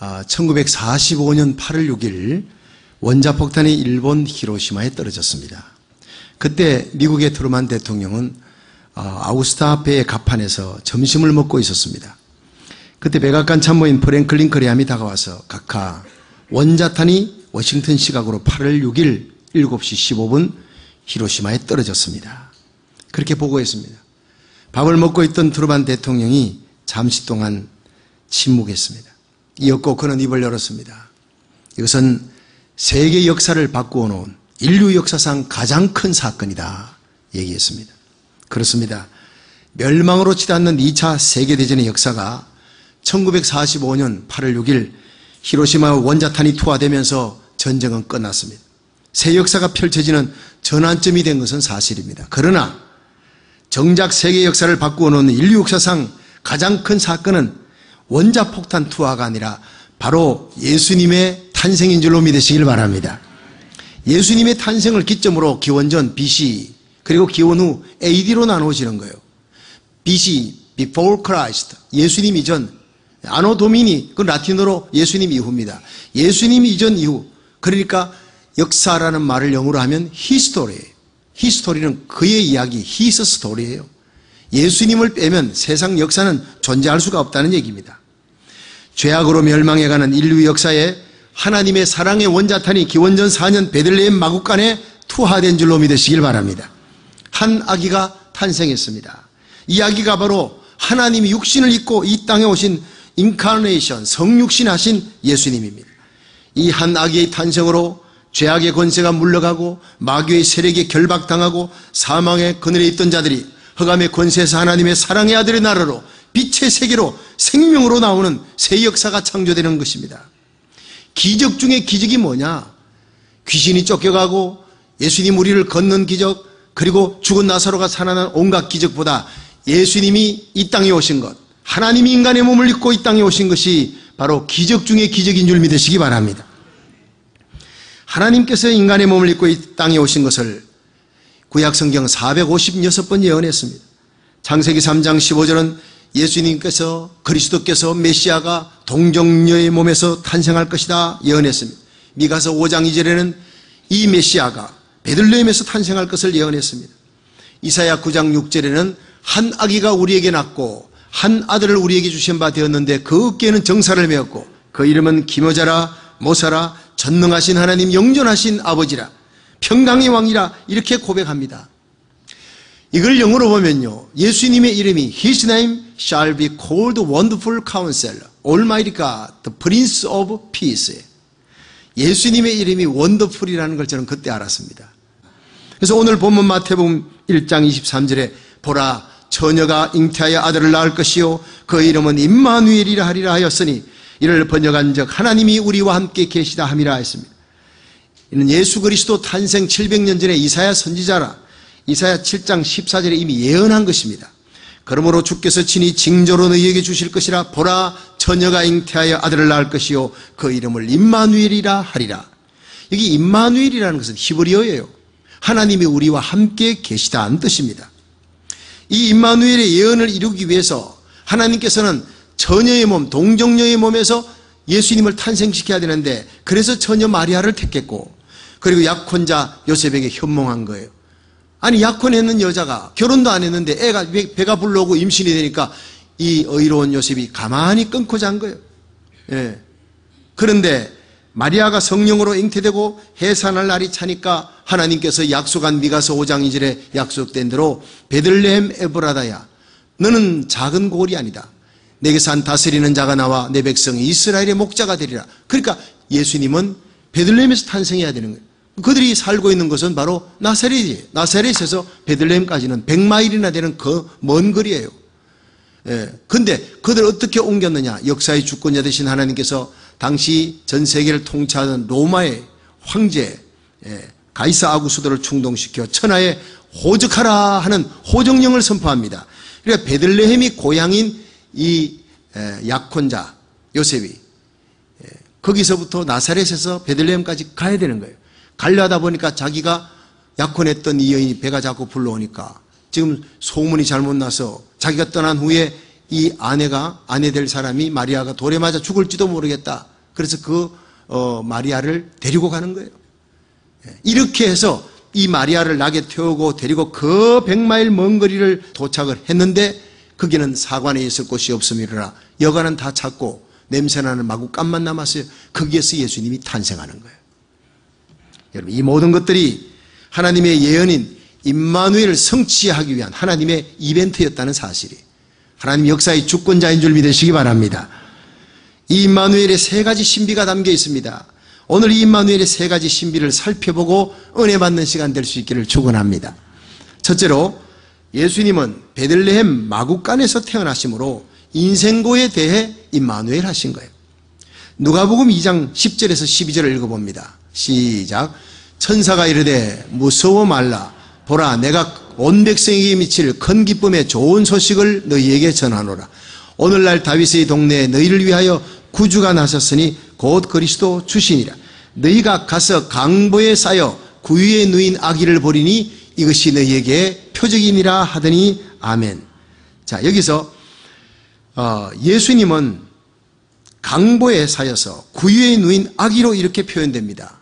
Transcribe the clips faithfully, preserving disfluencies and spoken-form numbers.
천구백사십오 년 팔월 육일 원자폭탄이 일본 히로시마에 떨어졌습니다. 그때 미국의 트루만 대통령은 아우스타 배의 갑판에서 점심을 먹고 있었습니다. 그때 백악관 참모인 프랭클린 그레함이 다가와서 각하, 원자탄이 워싱턴 시각으로 팔월 육일 일곱 시 십오 분 히로시마에 떨어졌습니다. 그렇게 보고했습니다. 밥을 먹고 있던 트루만 대통령이 잠시 동안 침묵했습니다. 이었고 그는 입을 열었습니다. 이것은 세계 역사를 바꾸어 놓은 인류 역사상 가장 큰 사건이다 얘기했습니다. 그렇습니다. 멸망으로 치닫는 이 차 세계대전의 역사가 천구백사십오 년 팔월 육일 히로시마 원자탄이 투하되면서 전쟁은 끝났습니다. 새 역사가 펼쳐지는 전환점이 된 것은 사실입니다. 그러나 정작 세계 역사를 바꾸어 놓은 인류 역사상 가장 큰 사건은 원자폭탄 투하가 아니라 바로 예수님의 탄생인 줄로 믿으시길 바랍니다. 예수님의 탄생을 기점으로 기원전 비씨 그리고 기원 후 에이디로 나누어지는 거예요. 비씨, before Christ, 예수님 이전, 아노 도미니, 그 라틴어로 예수님 이후입니다. 예수님 이전 이후, 그러니까 역사라는 말을 영어로 하면 history예요. 히스토리는 그의 이야기, his story예요. 예수님을 빼면 세상 역사는 존재할 수가 없다는 얘기입니다. 죄악으로 멸망해가는 인류 역사에 하나님의 사랑의 원자탄이 기원전 사 년 베들레헴 마국간에 투하된 줄로 믿으시길 바랍니다. 한 아기가 탄생했습니다. 이 아기가 바로 하나님이 육신을 입고 이 땅에 오신 인카네이션, 성육신 하신 예수님입니다. 이 한 아기의 탄생으로 죄악의 권세가 물러가고 마귀의 세력에 결박당하고 사망의 그늘에 있던 자들이 흑암의 권세에서 하나님의 사랑의 아들의 나라로 빛의 세계로 생명으로 나오는 새 역사가 창조되는 것입니다. 기적 중에 기적이 뭐냐? 귀신이 쫓겨가고 예수님 우리를 걷는 기적, 그리고 죽은 나사로가 살아난 온갖 기적보다 예수님이 이 땅에 오신 것, 하나님이 인간의 몸을 입고 이 땅에 오신 것이 바로 기적 중에 기적인 줄 믿으시기 바랍니다. 하나님께서 인간의 몸을 입고 이 땅에 오신 것을 구약성경 사백오십육 번 예언했습니다. 창세기 삼 장 십오 절은 예수님께서, 그리스도께서 메시아가 동정녀의 몸에서 탄생할 것이다 예언했습니다. 미가서 오 장 이 절에는 이 메시아가 베들레헴에서 탄생할 것을 예언했습니다. 이사야 구 장 육 절에는 한 아기가 우리에게 낳고 한 아들을 우리에게 주신 바 되었는데 그 어깨에는 정사를 메었고 그 이름은 기묘자라 모사라 전능하신 하나님 영존하신 아버지라 평강의 왕이라 이렇게 고백합니다. 이걸 영어로 보면요, 예수님의 이름이 His name shall be called Wonderful Counselor, Almighty God, the Prince of Peace. 예수님의 이름이 원더풀이라는 걸 저는 그때 알았습니다. 그래서 오늘 본문 마태복음 일 장 이십삼 절에 보라 처녀가 잉태하여 아들을 낳을 것이요 그 이름은 임마누엘이라 하리라 하였으니 이를 번역한즉 하나님이 우리와 함께 계시다 함이라 했습니다. 이는 예수 그리스도 탄생 칠백 년 전에 이사야 선지자라 이사야 칠 장 십사 절에 이미 예언한 것입니다. 그러므로 주께서 친히 징조로 너희에게 주실 것이라 보라 처녀가 잉태하여 아들을 낳을 것이요 그 이름을 임마누엘이라 하리라. 여기 임마누엘이라는 것은 히브리어예요. 하나님이 우리와 함께 계시다는 뜻입니다. 이 임마누엘의 예언을 이루기 위해서 하나님께서는 처녀의 몸, 동정녀의 몸에서 예수님을 탄생시켜야 되는데 그래서 처녀 마리아를 택했고 그리고 약혼자 요셉에게 현몽한 거예요. 아니 약혼했는 여자가 결혼도 안 했는데 애가 배가 불러오고 임신이 되니까 이 의로운 요셉이 가만히 끊고 잔 거예요. 예. 그런데 마리아가 성령으로 잉태되고 해산할 날이 차니까 하나님께서 약속한 미가서 오 장 이 절에 약속된 대로 베들레헴 에브라다야 너는 작은 고을이 아니다. 내게서 한 다스리는 자가 나와 내 백성이 이스라엘의 목자가 되리라. 그러니까 예수님은 베들레헴에서 탄생해야 되는 거예요. 그들이 살고 있는 것은 바로 나사렛이에요. 나사렛에서 베들레헴까지는 백 마일이나 되는 그 먼 거리예요. 예. 근데 그들 어떻게 옮겼느냐? 역사의 주권자 되신 하나님께서 당시 전 세계를 통치하던 로마의 황제 예, 가이사 아구스도를 충동시켜 천하에 호적하라 하는 호적령을 선포합니다. 그러니까 베들레헴이 고향인 이 에, 약혼자 요셉이 예, 거기서부터 나사렛에서 베들레헴까지 가야 되는 거예요. 가려다 보니까 자기가 약혼했던 이 여인이 배가 자꾸 불러오니까 지금 소문이 잘못 나서 자기가 떠난 후에 이 아내가, 아내 될 사람이 마리아가 돌에 맞아 죽을지도 모르겠다. 그래서 그 어, 마리아를 데리고 가는 거예요. 이렇게 해서 이 마리아를 낙에 태우고 데리고 그 백마일 먼 거리를 도착을 했는데 거기는 사관에 있을 곳이 없음이라 여관은 다 찾고 냄새나는 마구간만 남았어요. 거기에서 예수님이 탄생하는 거예요. 여러분, 이 모든 것들이 하나님의 예언인 임마누엘을 성취하기 위한 하나님의 이벤트였다는 사실이, 하나님 역사의 주권자인 줄 믿으시기 바랍니다. 이 임마누엘의 세 가지 신비가 담겨 있습니다. 오늘 이 임마누엘의 세 가지 신비를 살펴보고 은혜 받는 시간 될 수 있기를 축원합니다. 첫째로, 예수님은 베들레헴 마구간에서 태어나심으로 인생고에 대해 임마누엘 하신 거예요. 누가복음 이 장 십 절에서 십이 절을 읽어봅니다. 시작. 천사가 이르되 무서워 말라. 보라, 내가 온 백성에게 미칠 큰 기쁨의 좋은 소식을 너희에게 전하노라. 오늘날 다윗의 동네에 너희를 위하여 구주가 나섰으니 곧 그리스도 주시니라. 너희가 가서 강보에 쌓여 구유에 누인 아기를 보리니 이것이 너희에게 표적이니라 하더니 아멘. 자, 여기서 어, 예수님은 강보에 쌓여서 구유에 누인 아기로 이렇게 표현됩니다.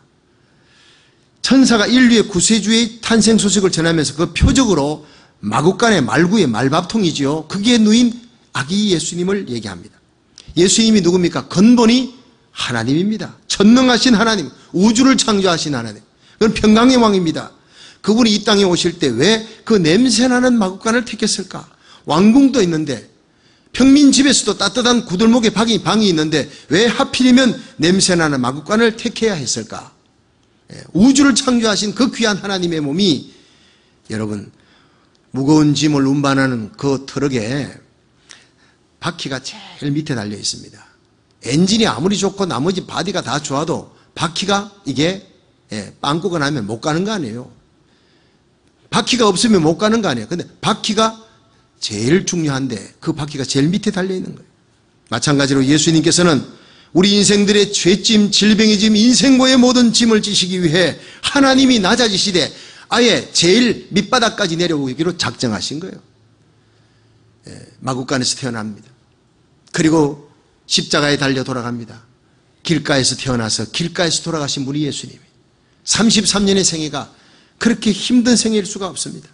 천사가 인류의 구세주의 탄생 소식을 전하면서 그 표적으로 마구간의 말구의 말밥통이지요. 거기에 누인 아기 예수님을 얘기합니다. 예수님이 누굽니까? 근본이 하나님입니다. 전능하신 하나님, 우주를 창조하신 하나님. 그건 평강의 왕입니다. 그분이 이 땅에 오실 때 왜 그 냄새나는 마구간을 택했을까? 왕궁도 있는데, 평민 집에서도 따뜻한 구들목에 방이, 방이 있는데 왜 하필이면 냄새나는 마구간을 택해야 했을까? 우주를 창조하신 그 귀한 하나님의 몸이, 여러분, 무거운 짐을 운반하는 그 트럭에 바퀴가 제일 밑에 달려 있습니다. 엔진이 아무리 좋고 나머지 바디가 다 좋아도 바퀴가 이게 빵꾸가 나면 못 가는 거 아니에요. 바퀴가 없으면 못 가는 거 아니에요. 근데 바퀴가 제일 중요한데 그 바퀴가 제일 밑에 달려 있는 거예요. 마찬가지로 예수님께서는 우리 인생들의 죄짐, 질병의 짐, 인생고의 모든 짐을 지시기 위해 하나님이 낮아지시되 아예 제일 밑바닥까지 내려오기로 작정하신 거예요. 예, 마구간에서 태어납니다. 그리고 십자가에 달려 돌아갑니다. 길가에서 태어나서 길가에서 돌아가신 분이 예수님이. 삼십삼 년의 생애가 그렇게 힘든 생애일 수가 없습니다.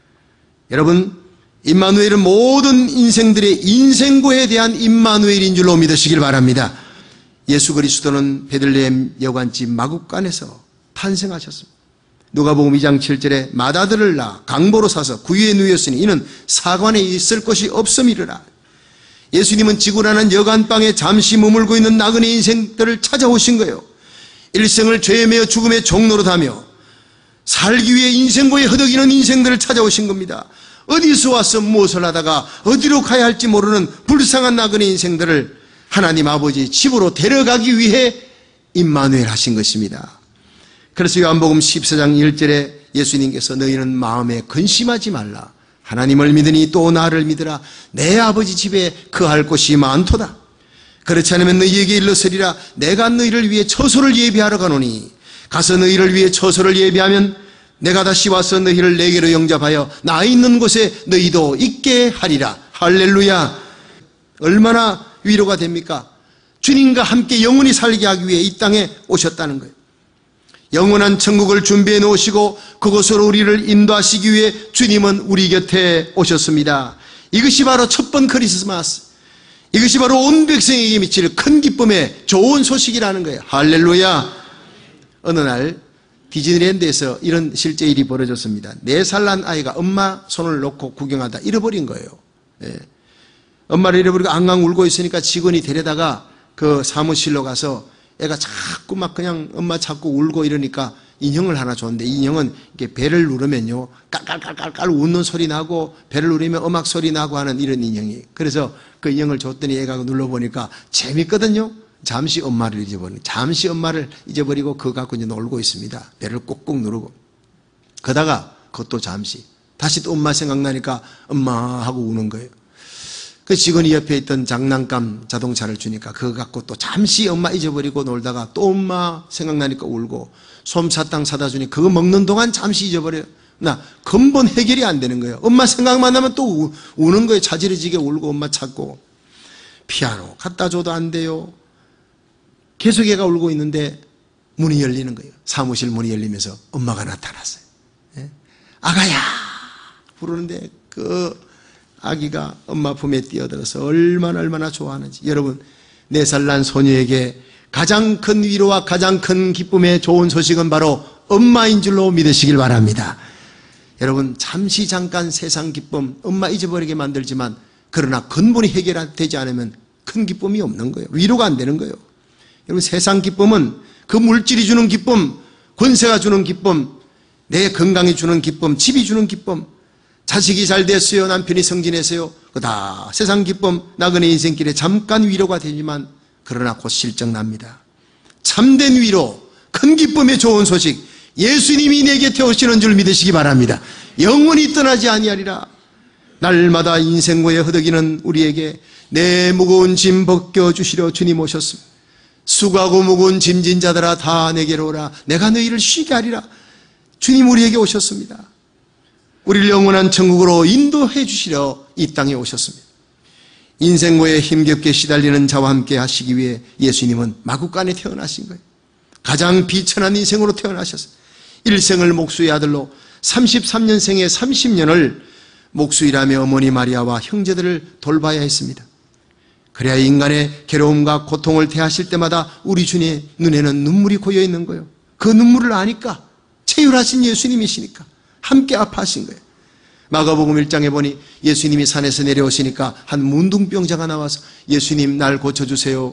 여러분, 임마누엘은 모든 인생들의 인생고에 대한 임마누엘인 줄로 믿으시길 바랍니다. 예수 그리스도는 베들레헴 여관집 마구간에서 탄생하셨습니다. 누가복음 이 장 칠 절에 맏아들을 낳아 강보로 사서 구유에 누였으니 이는 사관에 있을 것이 없음이르라. 예수님은 지구라는 여관방에 잠시 머물고 있는 나그네 인생들을 찾아오신 거예요. 일생을 죄에 매여 죽음의 종로로 다며 살기 위해 인생고에 허덕이는 인생들을 찾아오신 겁니다. 어디서 와서 무엇을 하다가 어디로 가야 할지 모르는 불쌍한 나그네 인생들을 하나님 아버지 집으로 데려가기 위해 임마누엘 하신 것입니다. 그래서 요한복음 십사 장 일 절에 예수님께서 너희는 마음에 근심하지 말라. 하나님을 믿으니 또 나를 믿으라. 내 아버지 집에 거할 곳이 많도다. 그렇지 않으면 너희에게 일러서리라. 내가 너희를 위해 처소를 예비하러 가노니 가서 너희를 위해 처소를 예비하면 내가 다시 와서 너희를 내게로 영접하여 나 있는 곳에 너희도 있게 하리라. 할렐루야. 얼마나 위로가 됩니까? 주님과 함께 영원히 살게 하기 위해 이 땅에 오셨다는 거예요. 영원한 천국을 준비해 놓으시고 그곳으로 우리를 인도하시기 위해 주님은 우리 곁에 오셨습니다. 이것이 바로 첫 번 크리스마스, 이것이 바로 온 백성에게 미칠 큰 기쁨의 좋은 소식이라는 거예요. 할렐루야. 어느 날 디즈니랜드에서 이런 실제 일이 벌어졌습니다. 네 살 난 아이가 엄마 손을 놓고 구경하다 잃어버린 거예요. 예. 엄마를 잃어버리고 앙앙 울고 있으니까 직원이 데려다가 그 사무실로 가서 애가 자꾸 막 그냥 엄마 찾고 울고 이러니까 인형을 하나 줬는데, 인형은 이렇게 배를 누르면요 깔깔깔깔깔 웃는 소리 나고 배를 누르면 음악 소리 나고 하는 이런 인형이. 그래서 그 인형을 줬더니 애가 눌러보니까 재밌거든요. 잠시 엄마를 잊어버리고 잠시 엄마를 잊어버리고 그거 갖고 이제 놀고 있습니다. 배를 꾹꾹 누르고. 그러다가 그것도 잠시 다시 또 엄마 생각나니까 엄마 하고 우는 거예요. 그 직원이 옆에 있던 장난감 자동차를 주니까 그거 갖고 또 잠시 엄마 잊어버리고 놀다가 또 엄마 생각나니까 울고, 솜사탕 사다 주니 그거 먹는 동안 잠시 잊어버려요. 나 근본 해결이 안 되는 거예요. 엄마 생각만 나면 또 우, 우는 거예요. 자지러지게 울고 엄마 찾고. 피아노 갖다 줘도 안 돼요. 계속 애가 울고 있는데 문이 열리는 거예요. 사무실 문이 열리면서 엄마가 나타났어요. 예? 아가야 부르는데 그 아기가 엄마 품에 뛰어들어서 얼마나 얼마나 좋아하는지. 여러분, 네 살 난 소녀에게 가장 큰 위로와 가장 큰 기쁨의 좋은 소식은 바로 엄마인 줄로 믿으시길 바랍니다. 여러분, 잠시 잠깐 세상 기쁨 엄마 잊어버리게 만들지만 그러나 근본이 해결되지 않으면 큰 기쁨이 없는 거예요. 위로가 안 되는 거예요. 여러분, 세상 기쁨은 그 물질이 주는 기쁨, 권세가 주는 기쁨, 내 건강이 주는 기쁨, 집이 주는 기쁨, 자식이 잘 됐어요, 남편이 성진했어요, 그 다 세상 기쁨, 나그네 인생길에 잠깐 위로가 되지만 그러나 곧 실정납니다. 참된 위로, 큰 기쁨의 좋은 소식, 예수님이 내 곁에 오시는 줄 믿으시기 바랍니다. 영원히 떠나지 아니하리라. 날마다 인생고에 허덕이는 우리에게 내 무거운 짐 벗겨주시려 주님 오셨습니다. 수고하고 무거운 짐진 자들아 다 내게로 오라. 내가 너희를 쉬게 하리라. 주님 우리에게 오셨습니다. 우리를 영원한 천국으로 인도해 주시려 이 땅에 오셨습니다. 인생고에 힘겹게 시달리는 자와 함께 하시기 위해 예수님은 마구간에 태어나신 거예요. 가장 비천한 인생으로 태어나셨어요. 일생을 목수의 아들로 삼십삼 년생의 삼십 년을 목수이라며 어머니 마리아와 형제들을 돌봐야 했습니다. 그래야 인간의 괴로움과 고통을 대하실 때마다 우리 주님의 눈에는 눈물이 고여 있는 거예요. 그 눈물을 아니까, 체휼하신 예수님이시니까 함께 아파하신 거예요. 마가복음 일 장에 보니 예수님이 산에서 내려오시니까 한 문둥병자가 나와서 예수님 날 고쳐주세요.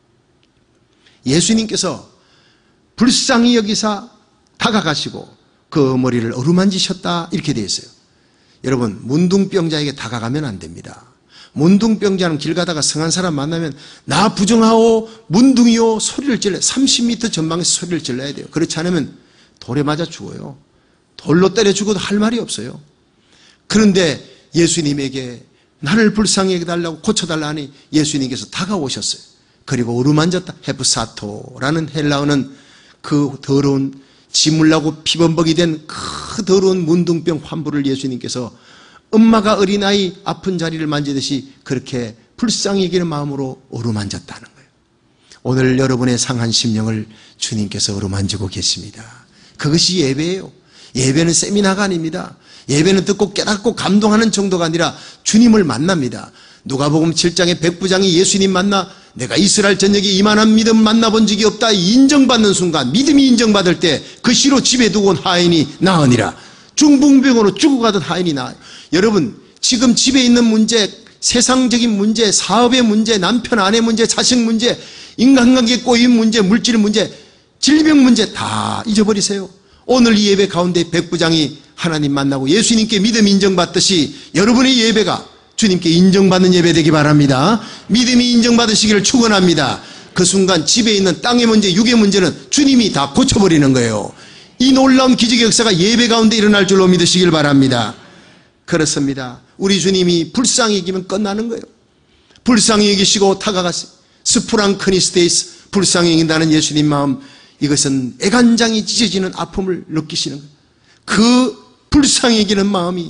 예수님께서 불쌍히 여기사 다가가시고 그 머리를 어루만지셨다 이렇게 되어 있어요. 여러분, 문둥병자에게 다가가면 안 됩니다. 문둥병자는 길 가다가 성한 사람 만나면 나 부정하오 문둥이요 소리를 질러요. 삼십 미터 전방에서 소리를 질러야 돼요. 그렇지 않으면 돌에 맞아 죽어요. 돌로 때려 죽어도 할 말이 없어요. 그런데 예수님에게 나를 불쌍히 해달라고 고쳐달라 하니 예수님께서 다가오셨어요. 그리고 어루만졌다. 헤프사토라는 헬라어는 그 더러운 지물나고 피범벅이 된 그 더러운 문둥병 환부를 예수님께서 엄마가 어린아이 아픈 자리를 만지듯이 그렇게 불쌍히 여기는 마음으로 어루만졌다는 거예요. 오늘 여러분의 상한 심령을 주님께서 어루만지고 계십니다. 그것이 예배예요. 예배는 세미나가 아닙니다. 예배는 듣고 깨닫고 감동하는 정도가 아니라 주님을 만납니다. 누가복음 칠 장의 백부장이 예수님 만나 내가 이스라엘 전역에 이만한 믿음 만나본 적이 없다 인정받는 순간, 믿음이 인정받을 때 그 시로 집에 두고 온 하인이 나으니라. 중풍병으로 죽어가던 하인이 나아요. 여러분, 지금 집에 있는 문제, 세상적인 문제, 사업의 문제, 남편 아내 문제, 자식 문제, 인간관계 꼬인 문제, 물질 문제, 질병 문제 다 잊어버리세요. 오늘 이 예배 가운데 백부장이 하나님 만나고 예수님께 믿음 인정받듯이 여러분의 예배가 주님께 인정받는 예배 되기 바랍니다. 믿음이 인정받으시기를 축원합니다. 그 순간 집에 있는 땅의 문제, 육의 문제는 주님이 다 고쳐버리는 거예요. 이 놀라운 기적의 역사가 예배 가운데 일어날 줄로 믿으시길 바랍니다. 그렇습니다. 우리 주님이 불쌍히 여기면 끝나는 거예요. 불쌍히 여기시고 다가갔어요. 스프랑크니스테이스, 불쌍히 여긴다는 예수님 마음, 이것은 애간장이 찢어지는 아픔을 느끼시는 거예요. 그 불쌍히 여기는 마음이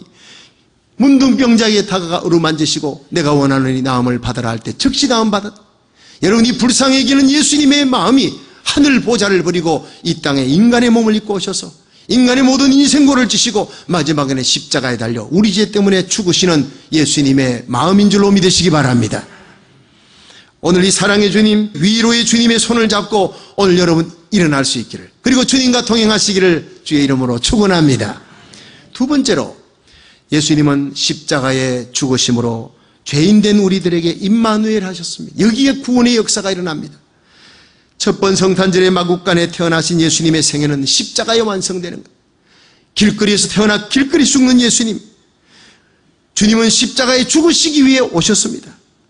문둥병자에게 다가가 어루만지시고 내가 원하는 이 나음을 받아라 할 때 즉시 나음 받았다. 여러분, 이 불쌍히 여기는 예수님의 마음이 하늘 보좌를 버리고 이 땅에 인간의 몸을 입고 오셔서 인간의 모든 인생고를 지시고 마지막에는 십자가에 달려 우리 죄 때문에 죽으시는 예수님의 마음인 줄로 믿으시기 바랍니다. 오늘 이 사랑의 주님, 위로의 주님의 손을 잡고 오늘 여러분 일어날 수 있기를, 그리고 주님과 동행하시기를 주의 이름으로 축원합니다. 두 번째로, 예수님은 십자가의 죽으심으로 죄인된 우리들에게 임마누엘 하셨습니다. 여기에 구원의 역사가 일어납니다. 첫 번 성탄절의 마구간에 태어나신 예수님의 생애는 십자가에 완성되는 거예요. 길거리에서 태어나 길거리 죽는 예수님, 주님은 십자가에 죽으시기 위해 오셨습니다.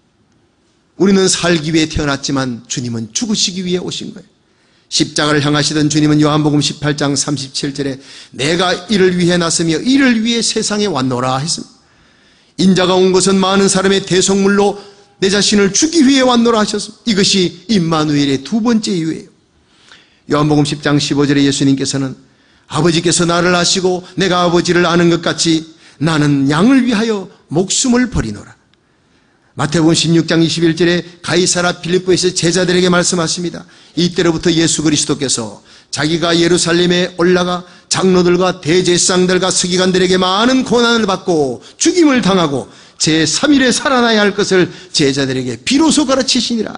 우리는 살기 위해 태어났지만 주님은 죽으시기 위해 오신 거예요. 십자가를 향하시던 주님은 요한복음 십팔 장 삼십칠 절에 내가 이를 위해 났으며 이를 위해 세상에 왔노라 했습니다. 인자가 온 것은 많은 사람의 대속물로 내 자신을 주기 위해 왔노라 하셨습니다. 이것이 임마누엘의 두 번째 이유예요. 요한복음 십 장 십오 절에 예수님께서는 아버지께서 나를 아시고 내가 아버지를 아는 것 같이 나는 양을 위하여 목숨을 버리노라. 마태복음 십육 장 이십일 절에 가이사라 빌립보에서 제자들에게 말씀하십니다. 이때로부터 예수 그리스도께서 자기가 예루살렘에 올라가 장로들과 대제사장들과 서기관들에게 많은 고난을 받고 죽임을 당하고 제삼 일에 살아나야 할 것을 제자들에게 비로소 가르치시니라.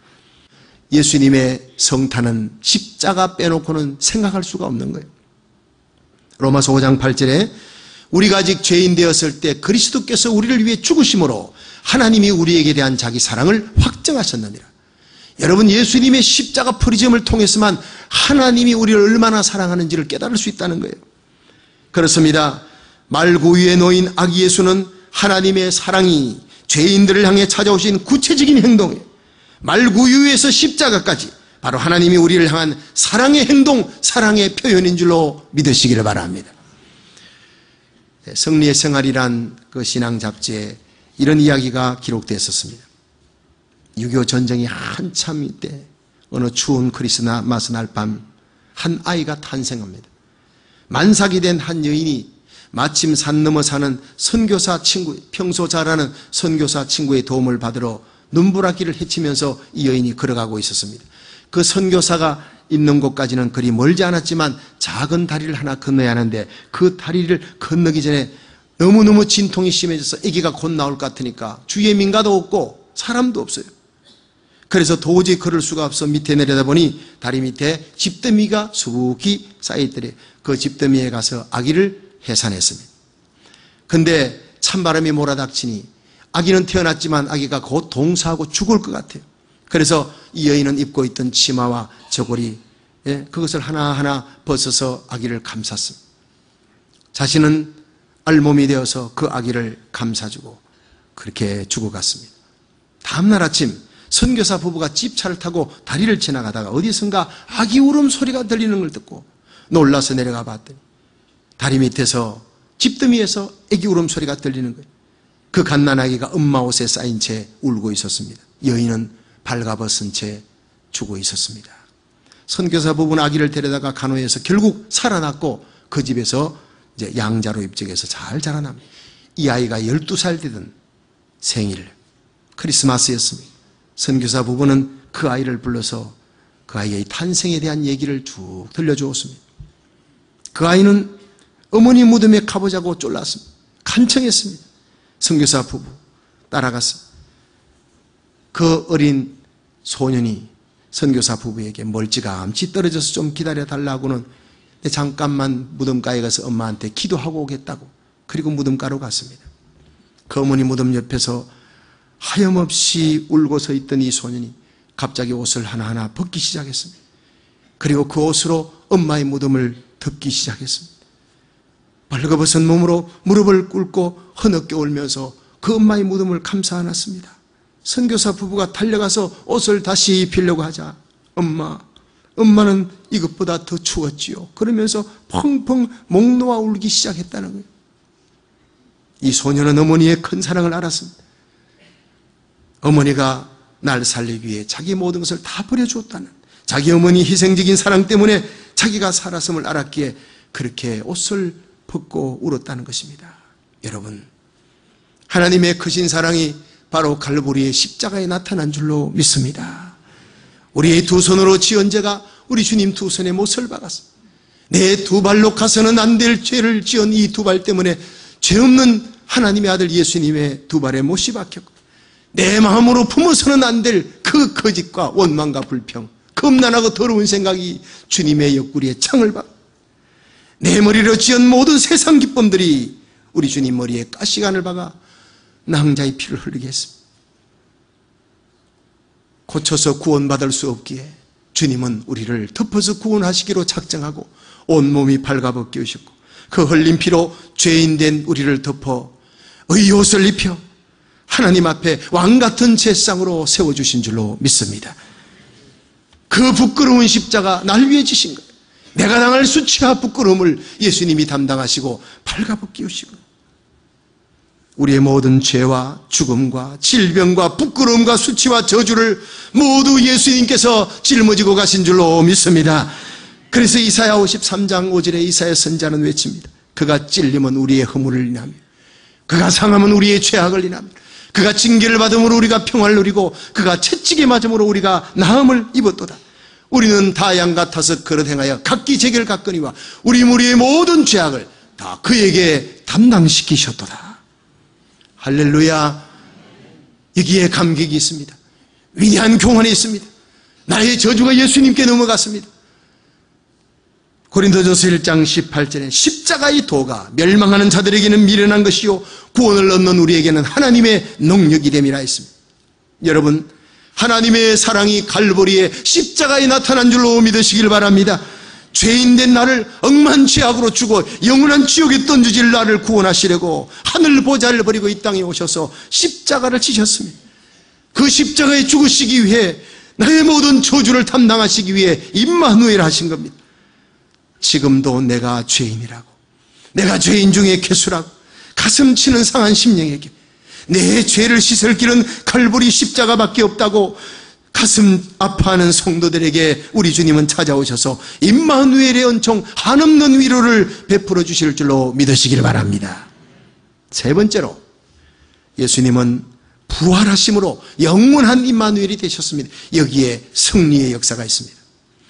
예수님의 성탄은 십자가 빼놓고는 생각할 수가 없는 거예요. 로마서 오 장 팔 절에 우리가 아직 죄인 되었을 때 그리스도께서 우리를 위해 죽으심으로 하나님이 우리에게 대한 자기 사랑을 확정하셨느니라. 여러분, 예수님의 십자가 프리즘을 통해서만 하나님이 우리를 얼마나 사랑하는지를 깨달을 수 있다는 거예요. 그렇습니다. 말구 위에 놓인 아기 예수는 하나님의 사랑이 죄인들을 향해 찾아오신 구체적인 행동이에요. 말구 위에서 십자가까지 바로 하나님이 우리를 향한 사랑의 행동, 사랑의 표현인 줄로 믿으시기를 바랍니다. 승리의 생활이란 그 신앙 잡지에 이런 이야기가 기록되었습니다. 육이오 전쟁이 한참 때 어느 추운 크리스마스 날 밤 한 아이가 탄생합니다. 만삭이 된 한 여인이 마침 산 넘어 사는 선교사 친구, 평소 잘 아는 선교사 친구의 도움을 받으러 눈부라기를 헤치면서 이 여인이 걸어가고 있었습니다. 그 선교사가 있는 곳까지는 그리 멀지 않았지만 작은 다리를 하나 건너야 하는데 그 다리를 건너기 전에 너무너무 진통이 심해져서 아기가 곧 나올 것 같으니까 주위에 민가도 없고 사람도 없어요. 그래서 도저히 걸을 수가 없어 밑에 내려다보니 다리 밑에 집더미가 수북히 쌓여있더래. 그 집더미에 가서 아기를 해산했습니다. 근데 찬바람이 몰아닥치니 아기는 태어났지만 아기가 곧 동사하고 죽을 것 같아요. 그래서 이 여인은 입고 있던 치마와 저고리, 예, 그것을 하나하나 벗어서 아기를 감쌌습니다. 자신은 알몸이 되어서 그 아기를 감싸주고 그렇게 죽어갔습니다. 다음날 아침 선교사 부부가 집차를 타고 다리를 지나가다가 어디선가 아기 울음소리가 들리는 걸 듣고 놀라서 내려가 봤더니 다리 밑에서 집더미에서 아기 울음소리가 들리는 거예요. 그 갓난아기가 엄마 옷에 쌓인 채 울고 있었습니다. 여인은 발가벗은 채 죽어 있었습니다. 선교사 부부는 아기를 데려다가 간호해서 결국 살아났고 그 집에서 이제 양자로 입적해서 잘 자라납니다. 이 아이가 열두 살 되던 생일 크리스마스였습니다. 선교사 부부는 그 아이를 불러서 그 아이의 탄생에 대한 얘기를 쭉 들려주었습니다. 그 아이는 어머니 무덤에 가보자고 쫄랐습니다. 간청했습니다. 선교사 부부 따라갔습니다. 그 어린 소년이 선교사 부부에게 멀찌감치 떨어져서 좀 기다려달라고는 잠깐만 무덤가에 가서 엄마한테 기도하고 오겠다고, 그리고 무덤가로 갔습니다. 그 어머니 무덤 옆에서 하염없이 울고 서 있던 이 소년이 갑자기 옷을 하나하나 벗기 시작했습니다. 그리고 그 옷으로 엄마의 무덤을 덮기 시작했습니다. 벌거벗은 몸으로 무릎을 꿇고 흐느껴 울면서 그 엄마의 무덤을 감싸 안았습니다. 선교사 부부가 달려가서 옷을 다시 입히려고 하자 엄마, 엄마는 이것보다 더 추웠지요. 그러면서 펑펑 목 놓아 울기 시작했다는 거예요. 이 소년은 어머니의 큰 사랑을 알았습니다. 어머니가 날 살리기 위해 자기 모든 것을 다 버려주었다는, 자기 어머니 희생적인 사랑 때문에 자기가 살았음을 알았기에 그렇게 옷을 벗고 울었다는 것입니다. 여러분, 하나님의 크신 사랑이 바로 갈보리의 십자가에 나타난 줄로 믿습니다. 우리의 두 손으로 지은 죄가 우리 주님 두 손에 못을 박았습니다. 내 두 발로 가서는 안 될 죄를 지은 이 두 발 때문에 죄 없는 하나님의 아들 예수님의 두 발에 못이 박혔고, 내 마음으로 품어서는 안 될 그 거짓과 원망과 불평, 험난하고 더러운 생각이 주님의 옆구리에 창을 박고, 내 머리로 지은 모든 세상 기쁨들이 우리 주님 머리에 가시관을 박아 낭자의 피를 흘리게 했습니다. 고쳐서 구원받을 수 없기에 주님은 우리를 덮어서 구원하시기로 작정하고 온몸이 발가벗겨 오셨고, 그 흘린 피로 죄인된 우리를 덮어 의의 옷을 입혀 하나님 앞에 왕같은 제상으로 세워주신 줄로 믿습니다. 그 부끄러운 십자가 날 위해 지신 거예요. 내가 당할 수치와 부끄러움을 예수님이 담당하시고 발가벗겨 오시고, 우리의 모든 죄와 죽음과 질병과 부끄러움과 수치와 저주를 모두 예수님께서 짊어지고 가신 줄로 믿습니다. 그래서 이사야 오십삼 장 오 절에 이사야 선지자는 외칩니다. 그가 찔림은 우리의 허물을 인하며 그가 상함은 우리의 죄악을 인하며 그가 징계를 받음으로 우리가 평화를 누리고 그가 채찍에 맞음으로 우리가 나음을 입었도다. 우리는 다 양 같아서 그릇 행하여 각기 제결 갔거니와 우리 무리의 모든 죄악을 다 그에게 담당시키셨도다. 할렐루야. 여기에 감격이 있습니다. 위대한 교훈이 있습니다. 나의 저주가 예수님께 넘어갔습니다. 고린도전서 일 장 십팔 절에 십자가의 도가 멸망하는 자들에게는 미련한 것이요 구원을 얻는 우리에게는 하나님의 능력이 됨이라 했습니다. 여러분, 하나님의 사랑이 갈보리에 십자가에 나타난 줄로 믿으시길 바랍니다. 죄인된 나를 억만 죄악으로 주고 영원한 지옥에 던지질 나를 구원하시려고 하늘 보좌를 버리고 이 땅에 오셔서 십자가를 지셨습니다. 그 십자가에 죽으시기 위해 나의 모든 저주를 담당하시기 위해 임마누엘 하신 겁니다. 지금도 내가 죄인이라고, 내가 죄인 중에 괴수라고 가슴 치는 상한 심령에게 내 죄를 씻을 길은 칼보리 십자가밖에 없다고 가슴 아파하는 성도들에게 우리 주님은 찾아오셔서 임마누엘의 은총 한없는 위로를 베풀어 주실 줄로 믿으시길 바랍니다. 세 번째로, 예수님은 부활하심으로 영원한 임마누엘이 되셨습니다. 여기에 승리의 역사가 있습니다.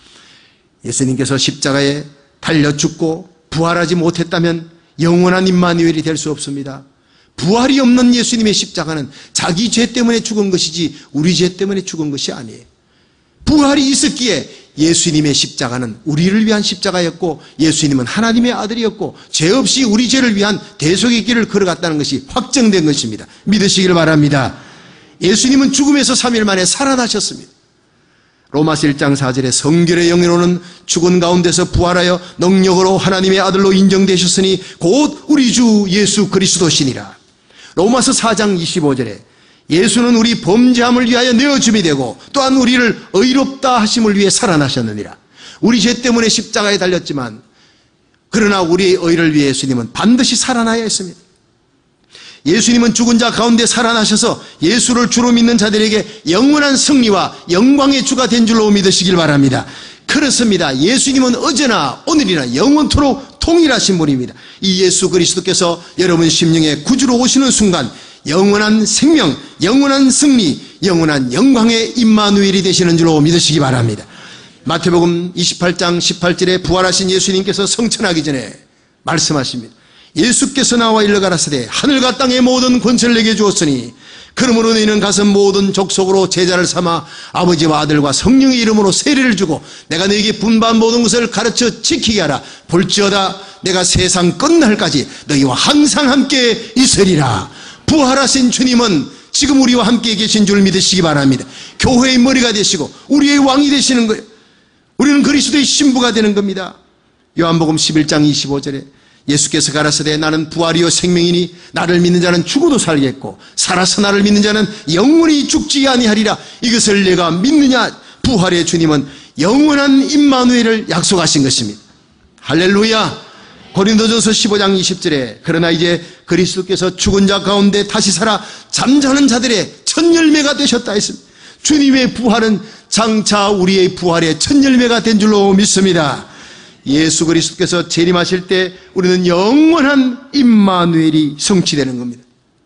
예수님께서 십자가에 달려 죽고 부활하지 못했다면 영원한 임마누엘이 될 수 없습니다. 부활이 없는 예수님의 십자가는 자기 죄 때문에 죽은 것이지 우리 죄 때문에 죽은 것이 아니에요. 부활이 있었기에 예수님의 십자가는 우리를 위한 십자가였고 예수님은 하나님의 아들이었고 죄 없이 우리 죄를 위한 대속의 길을 걸어갔다는 것이 확정된 것입니다. 믿으시길 바랍니다. 예수님은 죽음에서 삼 일 만에 살아나셨습니다. 로마서 일 장 사 절에 성결의 영으로는 죽은 가운데서 부활하여 능력으로 하나님의 아들로 인정되셨으니 곧 우리 주 예수 그리스도시니라. 로마서 사 장 이십오 절에 예수는 우리 범죄함을 위하여 내어줌이 되고 또한 우리를 의롭다 하심을 위해 살아나셨느니라. 우리 죄 때문에 십자가에 달렸지만 그러나 우리의 의를 위해 예수님은 반드시 살아나야 했습니다. 예수님은 죽은 자 가운데 살아나셔서 예수를 주로 믿는 자들에게 영원한 승리와 영광의 주가 된 줄로 믿으시길 바랍니다. 그렇습니다. 예수님은 어제나 오늘이나 영원토록 통일하신 분입니다. 이 예수 그리스도께서 여러분 심령에 구주로 오시는 순간 영원한 생명, 영원한 승리, 영원한 영광의 임마누엘이 되시는 줄로 믿으시기 바랍니다. 마태복음 이십팔 장 십팔 절에 부활하신 예수님께서 성천하기 전에 말씀하십니다. 예수께서 나와 일러 가라사대 하늘과 땅의 모든 권세를 내게 주었으니 그러므로 너희는 가서 모든 족속으로 제자를 삼아 아버지와 아들과 성령의 이름으로 세례를 주고 내가 너희에게 분반 모든 것을 가르쳐 지키게 하라. 볼지어다 내가 세상 끝날까지 너희와 항상 함께 있으리라. 부활하신 주님은 지금 우리와 함께 계신 줄 믿으시기 바랍니다. 교회의 머리가 되시고 우리의 왕이 되시는 거예요. 우리는 그리스도의 신부가 되는 겁니다. 요한복음 십일 장 이십오 절에 예수께서 가라사대 나는 부활이요 생명이니 나를 믿는 자는 죽어도 살겠고 살아서 나를 믿는 자는 영원히 죽지 아니하리라. 이것을 내가 믿느냐? 부활의 주님은 영원한 임마누엘을 약속하신 것입니다. 할렐루야. 고린도전서 십오 장 이십 절에 그러나 이제 그리스도께서 죽은 자 가운데 다시 살아 잠자는 자들의 첫 열매가 되셨다 했습니다. 주님의 부활은 장차 우리의 부활의 첫 열매가 된 줄로 믿습니다. 예수 그리스도께서 재림하실 때 우리는 영원한 임마누엘이 성취되는 겁니다.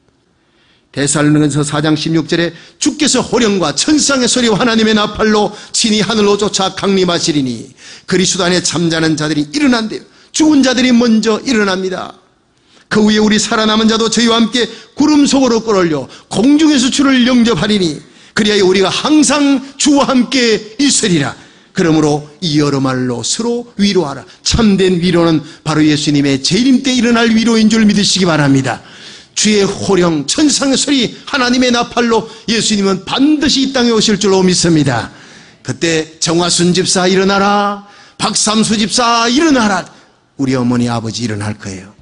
데살로니가서 사 장 십육 절에 주께서 호령과 천상의 소리와 하나님의 나팔로 친히 하늘로 쫓아 강림하시리니 그리스도 안에 잠자는 자들이 일어난대요. 죽은 자들이 먼저 일어납니다. 그 후에 우리 살아남은 자도 저희와 함께 구름 속으로 끌어올려 공중에서 주를 영접하리니 그리하여 우리가 항상 주와 함께 있으리라. 그러므로 이 여러 말로 서로 위로하라. 참된 위로는 바로 예수님의 재림 때 일어날 위로인 줄 믿으시기 바랍니다. 주의 호령, 천상의 소리, 하나님의 나팔로 예수님은 반드시 이 땅에 오실 줄로 믿습니다. 그때 정화순 집사 일어나라, 박삼수 집사 일어나라. 우리 어머니 아버지 일어날 거예요.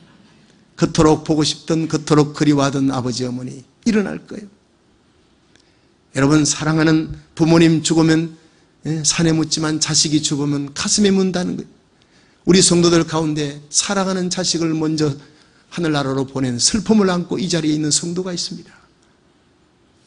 그토록 보고 싶던, 그토록 그리워하던 아버지 어머니 일어날 거예요. 여러분, 사랑하는 부모님 죽으면 산에 묻지만 자식이 죽으면 가슴에 문다는 거예요. 우리 성도들 가운데 사랑하는 자식을 먼저 하늘나라로 보낸 슬픔을 안고 이 자리에 있는 성도가 있습니다.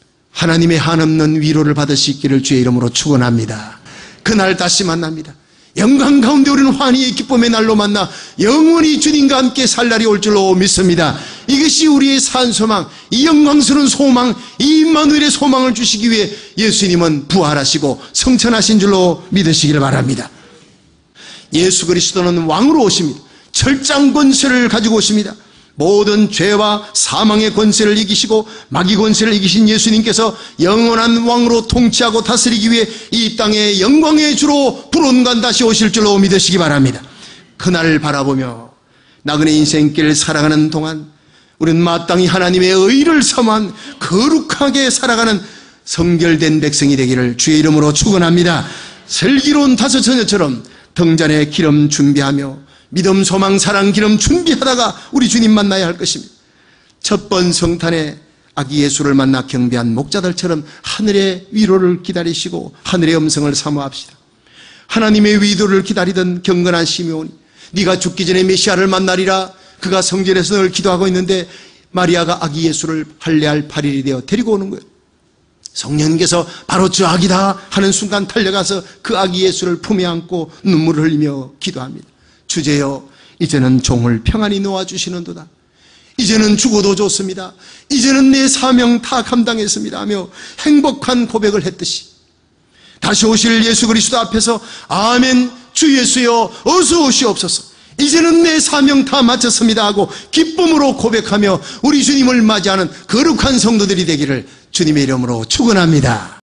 하나님의 한없는 위로를 받으시기를 주의 이름으로 축원합니다. 그날 다시 만납니다. 영광 가운데 우리는 환희의 기쁨의 날로 만나 영원히 주님과 함께 살 날이 올 줄로 믿습니다. 이것이 우리의 산소망, 이 영광스러운 소망, 이 임마누엘의 소망을 주시기 위해 예수님은 부활하시고 성천하신 줄로 믿으시기를 바랍니다. 예수 그리스도는 왕으로 오십니다. 철장 권세를 가지고 오십니다. 모든 죄와 사망의 권세를 이기시고 마귀 권세를 이기신 예수님께서 영원한 왕으로 통치하고 다스리기 위해 이 땅에 영광의 주로 불온간 다시 오실 줄로 믿으시기 바랍니다. 그날을 바라보며 나그네 인생길 살아가는 동안 우리는 마땅히 하나님의 의를 삼한 거룩하게 살아가는 성결된 백성이 되기를 주의 이름으로 축원합니다. 슬기로운 다섯 처녀처럼 등잔에 기름 준비하며 믿음, 소망, 사랑, 기름 준비하다가 우리 주님 만나야 할 것입니다. 첫 번 성탄에 아기 예수를 만나 경배한 목자들처럼 하늘의 위로를 기다리시고 하늘의 음성을 사모합시다. 하나님의 위로를 기다리던 경건한 시므온이 네가 죽기 전에 메시아를 만나리라. 그가 성전에서 늘 기도하고 있는데 마리아가 아기 예수를 할례할 팔 일이 되어 데리고 오는 거예요. 성령님께서 바로 저 아기다 하는 순간 달려가서 그 아기 예수를 품에 안고 눈물을 흘리며 기도합니다. 주제여, 이제는 종을 평안히 놓아주시는도다. 이제는 죽어도 좋습니다. 이제는 내 사명 다 감당했습니다 하며 행복한 고백을 했듯이 다시 오실 예수 그리스도 앞에서 아멘, 주 예수여 어서 오시옵소서, 이제는 내 사명 다 마쳤습니다 하고 기쁨으로 고백하며 우리 주님을 맞이하는 거룩한 성도들이 되기를 주님의 이름으로 축원합니다.